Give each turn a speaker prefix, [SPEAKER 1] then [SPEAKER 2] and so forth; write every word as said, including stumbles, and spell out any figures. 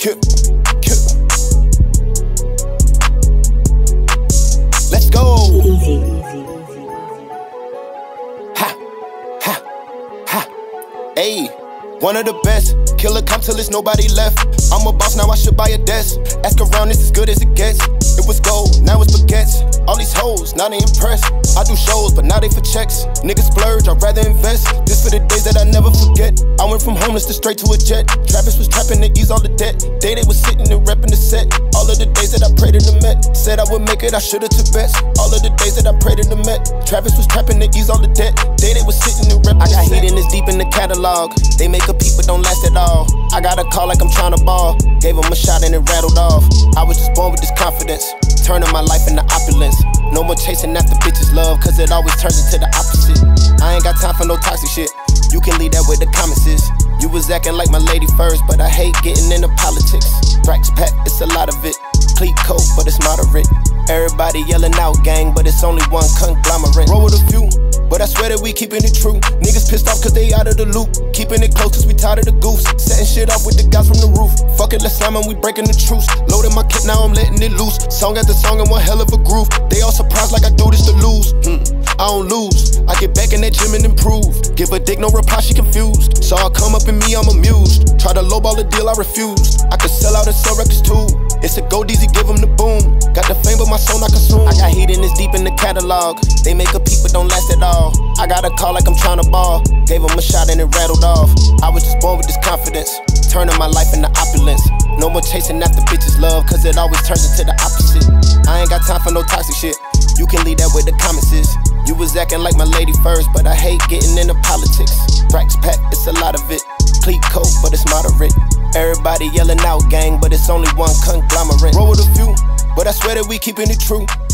[SPEAKER 1] kill, kill. Let's go. Ha, ha, ha. Ayy, one of the best. Killer come till there's nobody left. I'm a boss, now I should buy a desk. Ask around, it's as good as it gets. It was gold, now it's baguettes. All these hoes, now they impressed. I do shows, but now they for checks. Niggas splurge, I'd rather invest. This for the days that I never forget. I went from homeless to straight to a jet. Travis was trapping to ease all the debt. Day they was sitting and repping the set. All of the days that I prayed to the Met. Said I would make it, I should've took bets. All of the days that I prayed to the Met. Travis was trapping to ease all the debt. Day they was sitting and repping the set. I got hidden this deep in the catalog. They make a peep but don't last at all. I got a call like I'm trying to ball. Gave him a shot and it rattled off. I was just born with this confidence. Turning my life into opulence. No more chasing after bitches love, cause it always turns into the opposite. I ain't got time for no toxic shit. You can leave that with the comments is. You was acting like my lady first, but I hate getting into politics. Racks pack, it's a lot of it. Cleat coat, but it's moderate. Everybody yelling out gang, but it's only one conglomerate. Roll with a few, but I swear that we keeping it true. Niggas pissed off cause they out of the loop. Keeping it close cause we tired of the goofs. Setting shit off with the guys from the roof. Fuck it, let's slam and we breaking the truce. Loading my kit, now I'm letting it loose. Song after song and one hell of a groove. They all surprised like I do this to lose. Hmm. I don't lose. I get back in that gym and improve. Give a dick, no reply, she confused. Saw her come up in me, I'm amused. Try to lowball the deal, I refused. I could sell out and sell records too. It's a gold easy, give them the boom. Got the fame, but my soul not consumed. I got hidden this deep in the catalog. They make a peep, but don't last at all. I got a call like I'm trying to ball. Gave him a shot and it rattled off. I was just born with this confidence. Turning my life into opulence. No more chasing after bitches love, cause it always turns into the opposite. I ain't got time for no toxic shit. You can leave that with the comments is. You was acting like my lady first, but I hate getting into politics. Racks pack, it's a lot of it. Cleat coat, but it's moderate. Everybody yelling out gang, but it's only one conglomerate. Roll with a few, but I swear that we keeping it true.